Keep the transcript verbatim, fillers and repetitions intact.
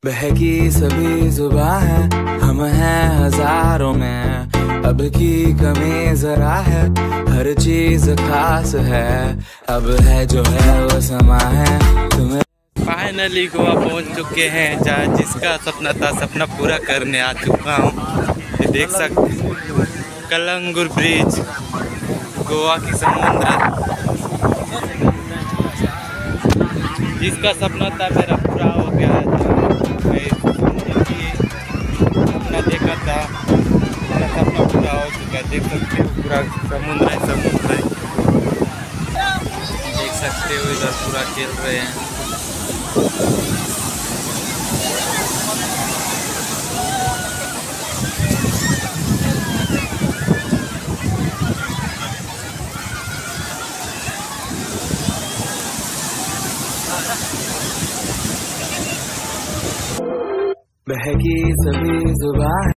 बहकी सभी जुबां है, हम हैं हजारों में। अब की कमी जरा है, हर चीज खास है। अब है जो है वो समा है तुम्हें। फाइनली गोवा पहुंच चुके हैं, जहाँ जिसका सपना था सपना पूरा करने आ चुका हूँ। ये देख सकते कलंगुर ब्रिज, गोवा की समुद्र, जिसका सपना था मेरा पूरा हो गया था। सपना देखा था, मेरा सपना पूरा हो चुका है। देख सकते हो पूरा समुद्र है, समुद्र है देख सकते हो, इधर पूरा खेल रहे हैं। बहकी सभी जुबां